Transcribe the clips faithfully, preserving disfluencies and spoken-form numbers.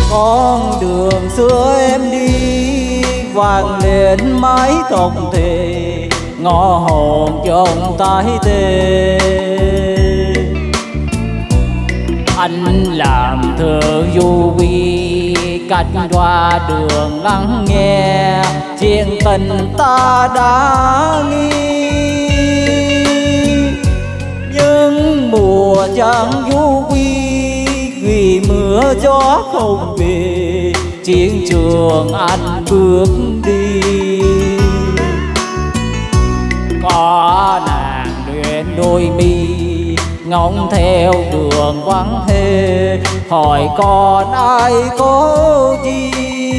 Con đường xưa em đi vang lên mái tóc thề, ngõ hồn trong tái tê. Anh làm thơ du vi cách qua đường lắng nghe chuyện tình ta đã nghi. Nhưng mùa chẳng du vi vì mưa gió không về, chiến trường anh bước đi. Có nàng luyện đôi mi ngóng theo đường vắng thê, hỏi còn ai có chi.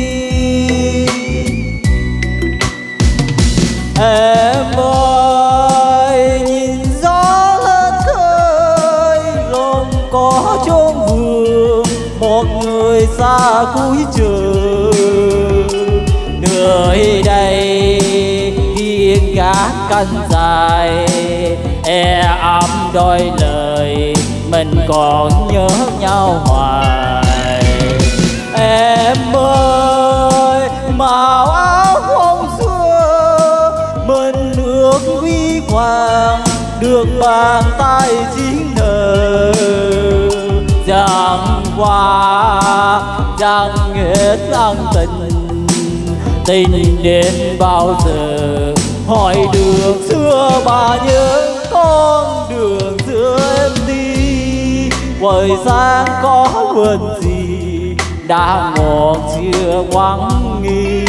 Em ơi nhìn gió lên khơi, lòng có chốn vườn một người xa cuối trời. Nơi đây thiên gác cánh dài, e ấm đôi lời mình còn nhớ nhau hoài. Em ơi màu áo không xưa mình ước huy hoàng, được bàn tay chiến nợ. Chẳng qua chẳng hết ân tình, tình đến bao giờ hỏi đường xưa mà nhớ. Con đường xưa em đi quầy sang có quên gì, đã một chưa vắng nghi.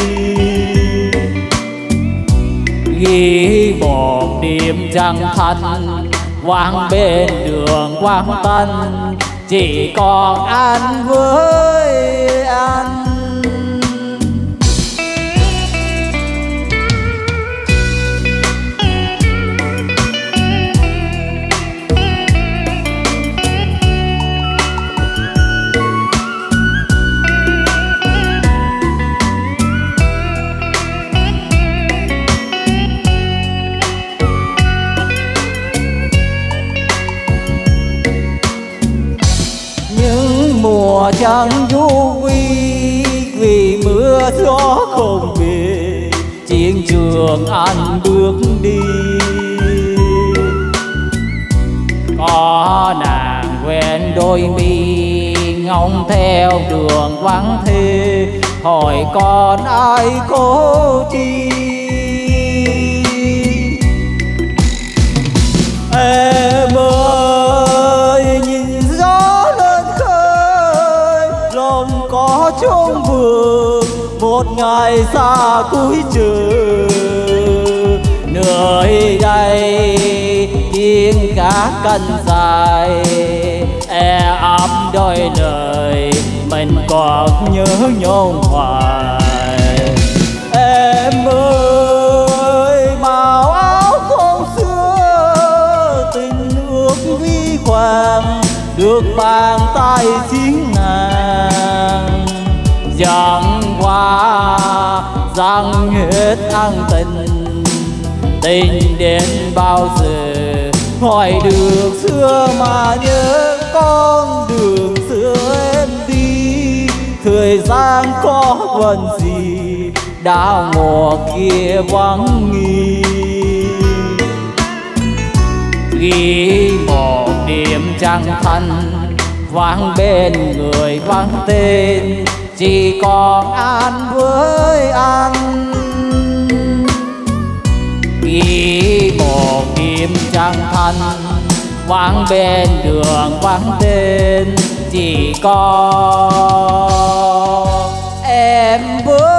Ghi một đêm trăng thanh vang bên đường quang tanh, chỉ còn anh với anh. Mùa chẳng du vi vì mưa gió không về, chiến trường anh bước đi. Có nàng quen đôi mi ngóng theo đường vắng thê, hỏi còn ai cố chi. Em ơi nhìn gió lên khơi, lòng có chốn vườn một ngày xa cuối trời. Nơi đây thiên cá cánh dài, e ấm đôi lời mình còn nhớ nhau hoài. Em ơi màu áo không xưa tình ước huy hoàng, được bàn tay chiến nàng. Chẳng qua rằng hết ân tình, tình đến bao giờ hỏi đường xưa mà nhớ. Con đường xưa em đi thời gian có quên gì, đã mùa kia vắng nghi. Ghi một đêm trăng thanh vang bên người vắng tên, chỉ còn anh với anh. Ghi một đêm trăng thanh vang bên đường vắng tên, chỉ còn em với